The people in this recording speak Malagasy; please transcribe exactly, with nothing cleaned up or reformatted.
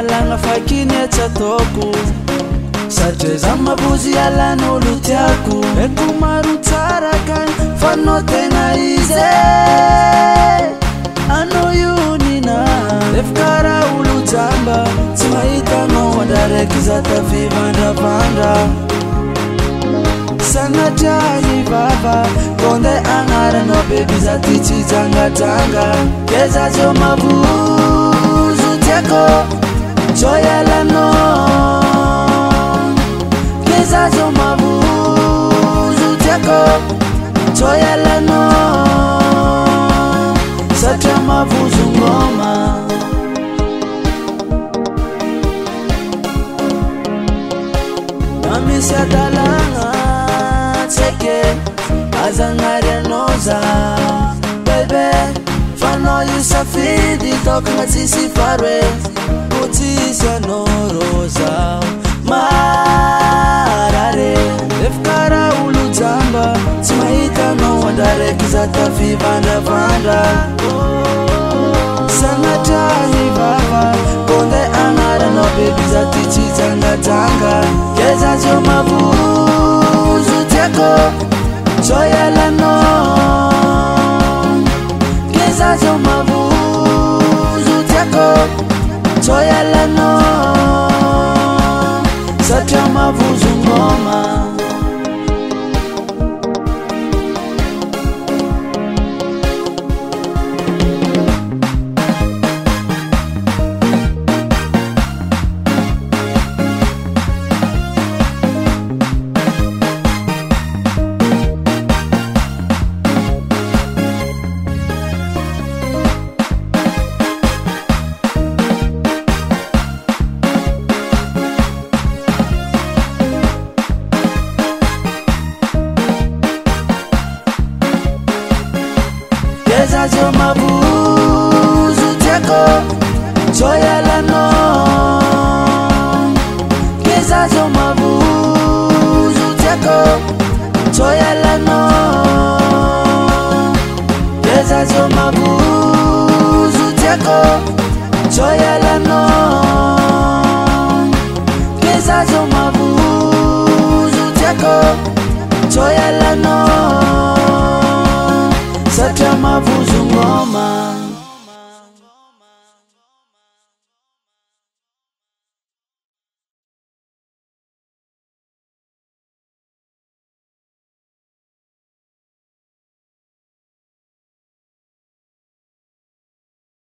lalagna fakiny atsatoko satria za Mavozo ialan'olo tiako eko maro tsara kany fa no tena izy anao io nina rehefa karaha olo jamba tsy mahitanao andra raiky za tafivandravandra sanatria hivava konde agnaranao beby za ty tsy jangajanga ke za zao Mavozo tiako zao ialanao ke za zao Mavozo tiako zao ialanao satria Mavozo ngoma misy adalagna tseke azanarianao za bebe fanao io safidy tokagna tsisy faroe ko tsisy anao rô zao marare rehefa karaha olo jamba tsy mahitanao andra raiky za tafivandravandra sanatra hivava konde agnaranao beby za ty tsy jangajanga ke za zao Mavozo tiako zao ialanao ke za zao Mavozo tiako zao ialanao satria Mavozo ngoma za zao Mavozo tiako zao ialanao ke za zao Mavozo tiako zao ialanao ke za zao Mavozo tiako